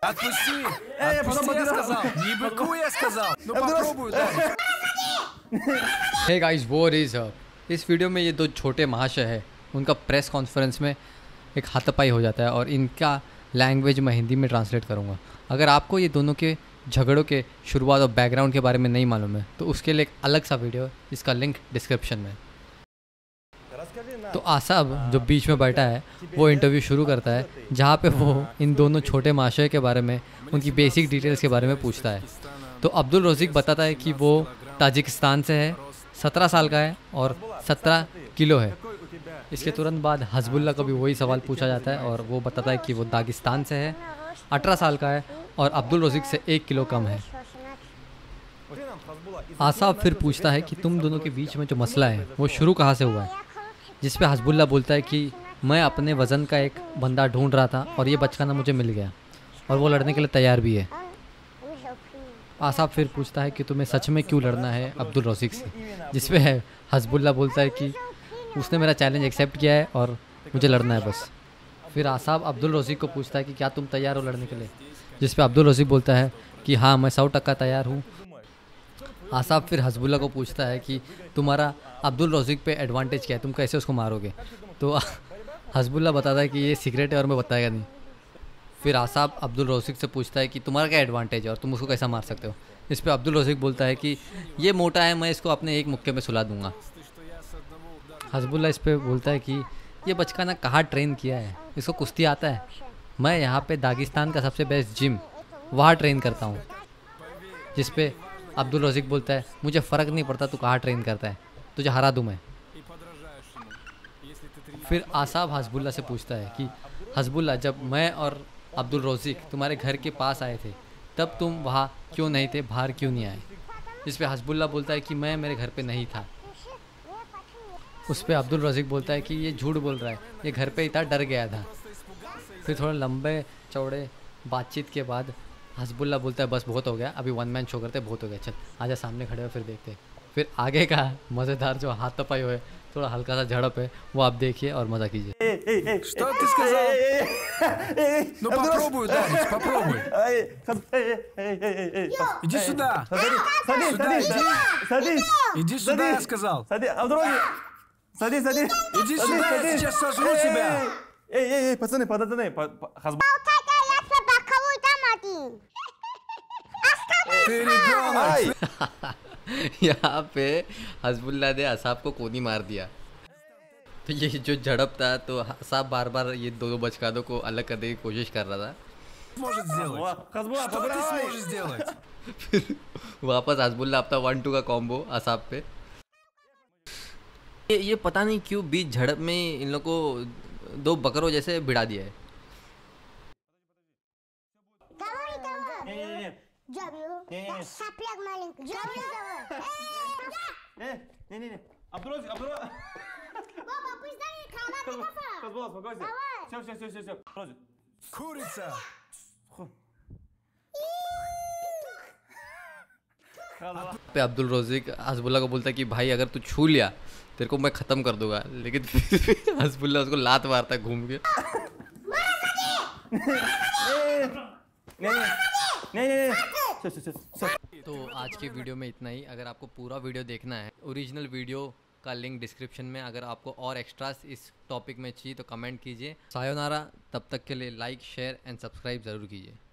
Отпусти! Отпусти, я сказал! Не быку, я сказал! Ну попробуй ударить! Hey guys, what is up. इस video में ये दो छोटे महाशय हैं, उनका प्रेस कॉन्फ्रेंस में एक हाथापाई हो जाता है और इनका लैंग्वेज मैं हिंदी में ट्रांसलेट करूँगा। अगर आपको ये दोनों के झगड़ों के शुरुआत और बैकग्राउंड के बारे में नहीं मालूम है तो उसके लिए एक अलग सा वीडियो है, इसका लिंक डिस्क्रिप्शन में। तो आसाब जो बीच में बैठा है वो इंटरव्यू शुरू करता है, जहाँ पे वो इन दोनों छोटे महाशय के बारे में, उनकी बेसिक डिटेल्स के बारे में पूछता है। तो अब्दुल रोज़िक बताता है कि वो ताजिकिस्तान से है, 17 साल का है और 17 किलो है। इसके तुरंत बाद हज़बुल्ला को भी वही सवाल पूछा जाता है और वो बताता है कि वो दागिस्तान से है, 18 साल का है और अब्दुल रोज़िक से 1 किलो कम है। आसाब फिर पूछता है कि तुम दोनों के बीच में जो मसला है वो शुरू कहाँ से हुआ है, जिस पे हज़बुल्ला बोलता है कि मैं अपने वज़न का एक बंदा ढूंढ रहा था और ये बचकाना मुझे मिल गया और वो लड़ने के लिए तैयार भी है। आसाब फिर पूछता है कि तुम्हें सच में क्यों लड़ना है अब्दुल रोज़िक से, जिस पे हज़बुल्ला बोलता है कि उसने मेरा चैलेंज एक्सेप्ट किया है और मुझे लड़ना है बस। फिर आसाब अब्दुल रोज़िक को पूछता है कि क्या तुम तैयार हो लड़ने के लिए, जिस पे अब्दुल रोज़िक बोलता है कि हाँ, मैं 100% तैयार हूँ। आसाब फिर हज़बुल्ला को पूछता है कि तुम्हारा अब्दुल रोज़िक पे एडवांटेज क्या है, तुम कैसे उसको मारोगे। तो हज़बुल्ला बताता है कि ये सीक्रेट है और मैं बताएगा नहीं। फिर आसाब अब्दुल रोज़िक से पूछता है कि तुम्हारा क्या एडवांटेज है और तुम उसको कैसा मार सकते हो। इस पे अब्दुल रोज़िक बोलता है कि ये मोटा है, मैं इसको अपने एक मुक्के में सुला दूंगा। हज़बुल्ला इस पे बोलता है कि ये बचकाना कहाँ ट्रेन किया है, इसको कुश्ती आता है। मैं यहाँ पे दागिस्तान का सबसे बेस्ट जिम वहाँ ट्रेन करता हूँ। जिस पे अब्दुल रोज़िक बोलता है मुझे फ़र्क नहीं पड़ता तू कहाँ ट्रेन करता है, तुझे हरा दूँ मैं। फिर आसाब हज़बुल्ला से पूछता है कि हज़बुल्ला, जब मैं और अब्दुल रोज़िक तुम्हारे घर के पास आए थे तब तुम वहाँ क्यों नहीं थे, बाहर क्यों नहीं आए। इस पे हज़बुल्ला बोलता है कि मैं मेरे घर पे नहीं था। उस पे अब्दुल रोज़िक बोलता है कि ये झूठ बोल रहा है, ये घर पे ही था, डर गया था। फिर थोड़ा लंबे चौड़े बातचीत के बाद हज़बुल्ला बोलता है बस बहुत हो गया, अभी वन मैन शो करते, बहुत हो गया, चल आजा सामने खड़े हो फिर देखते। फिर आगे का मज़ेदार जो हाथापाई हुए, थोड़ा हल्का सा झड़प है, वो आप देखिए और मज़ा कीजिए। Что ты сказал? Ну попробуй ударить, попробуй! Иди сюда! Сюда иди! Иди сюда, я сказал! Садись. Иди сюда, я сейчас сожру тебя! Пацаны, Ты ребенок! यहाँ पे हज़बुल्ला ने आसाब को कोनी मार दिया। तो ये जो झड़प था तो आसाब बार बार ये दो बचकानों को अलग करने की कोशिश कर रहा था। Сможет сделать? Что ты сможешь сделать? फिर वापस हज़बुल्ला अपना 1-2 का कॉम्बो आसाब पे। ये पता नहीं क्यों बीच झड़प में इन लोग को दो बकरों जैसे भिड़ा दिया है। Курица! पे अब्दुल रोज़िक हज़बुल्ला को बोलता है कि भाई अगर तू छू लिया तेरे को मैं ख़त्म कर दूंगा, लेकिन फिर हज़बुल्ला उसको लात मारता है घूम के। तो आज के वीडियो में इतना ही। अगर आपको पूरा वीडियो देखना है, ओरिजिनल वीडियो का लिंक डिस्क्रिप्शन में। अगर आपको और एक्स्ट्रास इस टॉपिक में चाहिए तो कमेंट कीजिए। सायोनारा, तब तक के लिए लाइक, शेयर एंड सब्सक्राइब ज़रूर कीजिए।